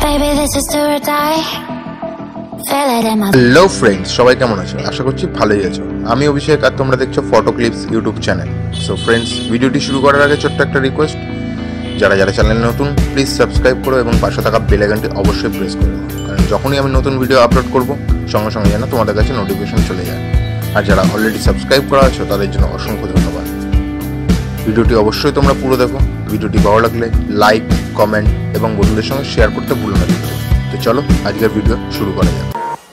Hello friends, সবাই কেমন আছো? আশা করছি ভালোই আছো। আমি অভিষেক আর তোমরা দেখছো photo clips YouTube channel. So friends, ভিডিওটি শুরু করার আগে ছোট্ট একটা রিকোয়েস্ট, যারা চ্যানেল নতুন প্লিজ সাবস্ক্রাইব করো এবং পাশে থাকা বেল আইকনটি অবশ্যই প্রেস করো, কারণ যখনই আমি নতুন ভিডিও আপলোড করব সঙ্গে সঙ্গে যেন তোমাদের কাছে নোটিফিকেশন চলে যায়। আর যারা অলরেডি সাবস্ক্রাইব করা আছো তাদের জন্য অসংখ্য ধন্যবাদ। ভিডিওটি অবশ্যই তোমরা পুরো দেখো। ভিডিওটি ভালো লাগলে লাইক, কমেন্ট এবং বন্ধুদের সঙ্গে শেয়ার করতে ভুলো না। তো চলো আজকের ভিডিও শুরু করা যাক।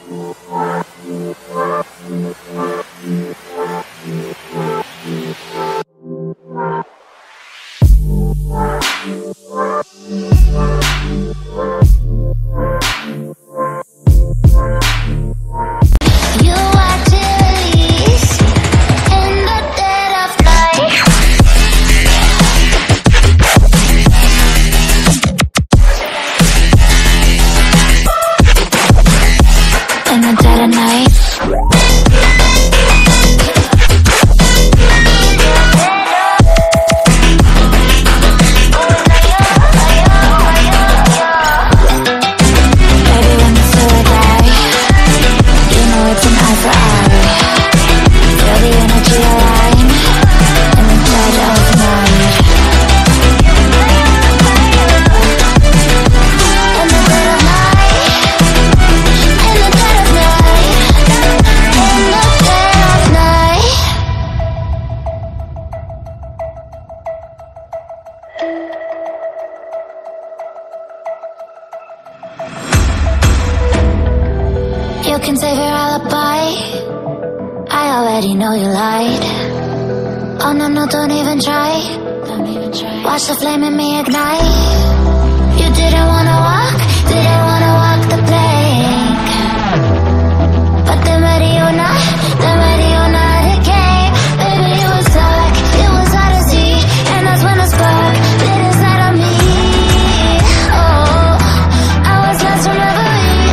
You can save your alibi. I already know you lied. Oh no, no, don't even try. Watch the flame in me ignite. You didn't wanna walk the plank. But the Mariona it came. Baby, it was dark, it was hard to see. And that's when the spark lit inside of me. Oh, I was lost from reverie.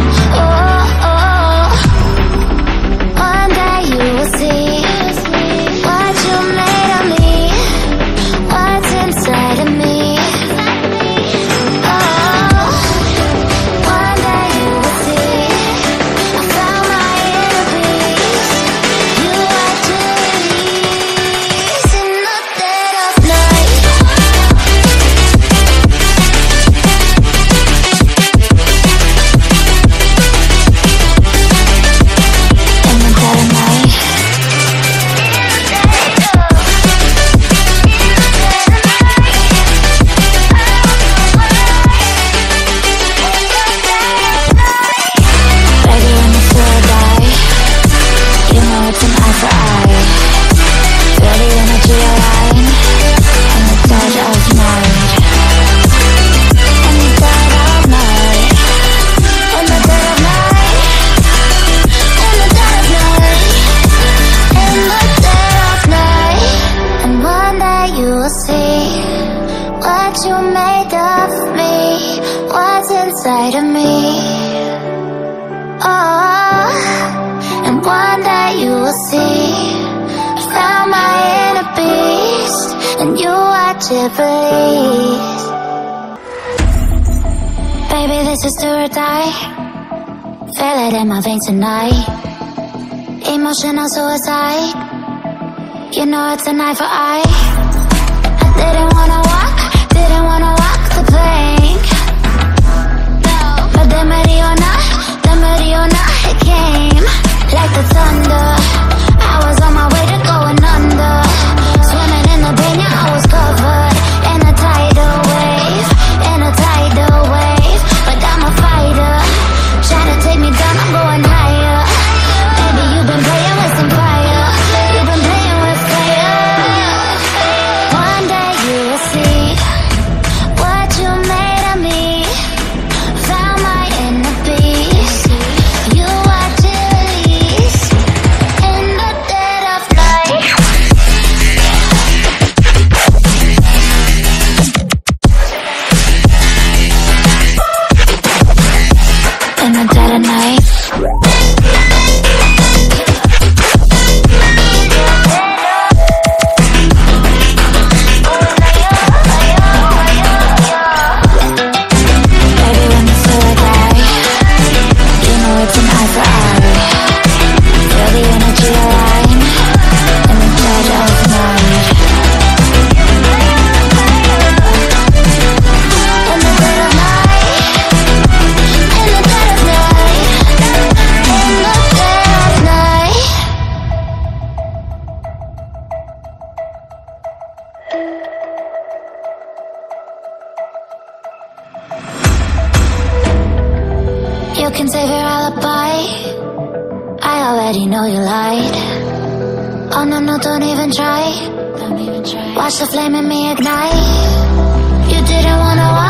Oh, one day you will see what you made of me, what's inside of me. Oh, one day you will see I found my inner peace. You are to release in the dead of night. In the dead of night. Baby, when you feel or die, you know it's an eye for eye. Feel the energy align, and the touch of night. And the dead of night. In the dead of night. In the dead of night. In the dead of night. And one day you will see what you made of me, what's inside of me. Oh, and one day you will see I found my inner beast, and you are to release. Baby, this is do or die. Feel it in my veins tonight. Emotional suicide. You know it's an eye for eye. I didn't wanna walk the plank. But the Mariona it came like the thunder. I was on my way to going under. Swimming in the pain, yeah, I was covered in a tidal wave, But I'm a fighter, trying to take me down, I'm going higher. Baby, you've been playing with some fire. You've been playing with fire. One day you You can save your alibi. I already know you lied. Oh no, no, don't even try. Watch the flame in me ignite. You didn't wanna watch